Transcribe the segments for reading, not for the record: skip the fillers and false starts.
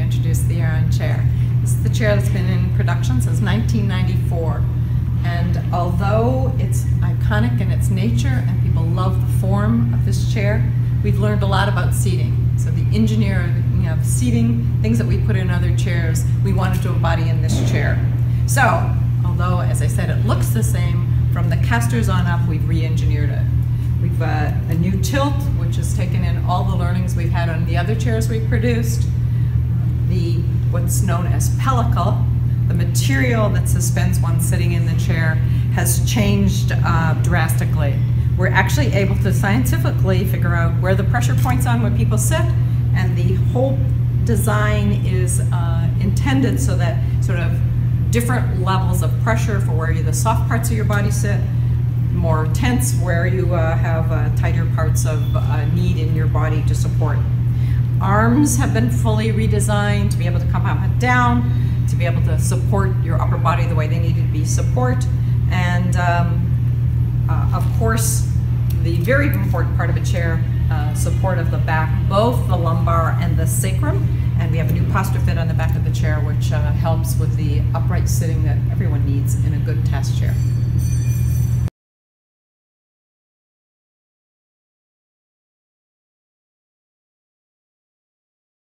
reintroduce the Aeron chair. This is the chair that's been in production since 1994. And although it's iconic in its nature and people love the form of this chair, we've learned a lot about seating. So the engineering of seating, things that we put in other chairs, we wanted to embody in this chair. So, although, as I said, it looks the same, from the casters on up, we've re-engineered it. We've got a new tilt, which has taken in all the learnings we've had on the other chairs we've produced. What's known as pellicle, the material that suspends one sitting in the chair, has changed drastically. We're actually able to scientifically figure out where the pressure points on when people sit, and the whole design is intended so that sort of different levels of pressure for where the soft parts of your body sit, more tense where you have tighter parts of need in your body to support. Arms have been fully redesigned to be able to come up and down, to be able to support your upper body the way they need to be support. And of course, the very important part of a chair, support of the back, both the lumbar and the sacrum. And we have a new posture fit on the back of the chair, which helps with the upright sitting that everyone needs in a good task chair.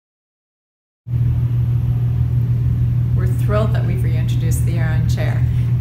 We're thrilled that we've reintroduced the Aeron chair.